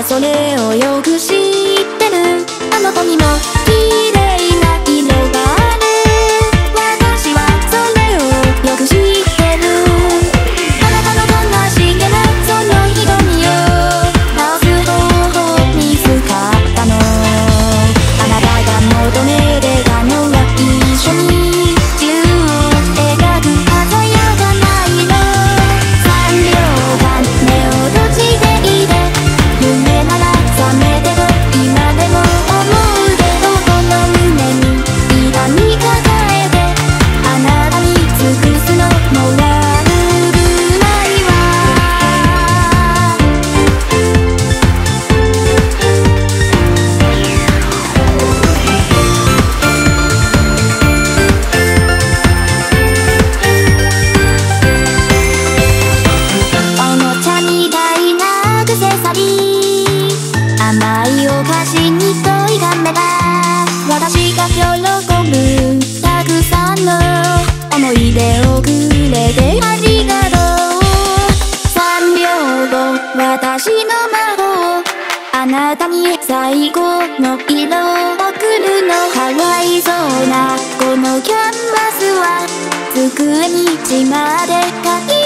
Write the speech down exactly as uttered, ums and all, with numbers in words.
それをよく知ってる。あの子にも綺麗な色がある。私はそれをよく知ってる。あなたの悲しげなその瞳を直す方法見つかったの。あなたが求めてたのは一緒に宙を描く鮮やかな色。さんびょうかん目を閉じていて、夢なら覚めてと今でも思うけど、この胸に痛み抱えてあなたに尽くすのもらうぐらいは。おもちゃみたいなアクセサリー、甘いお菓子に問いがめた。私が喜ぶたくさんの思い出をくれてありがとう。さんびょうご私の魔法、あなたに最後の色を送るの。かわいそうなこのキャンバスは机に血まで描い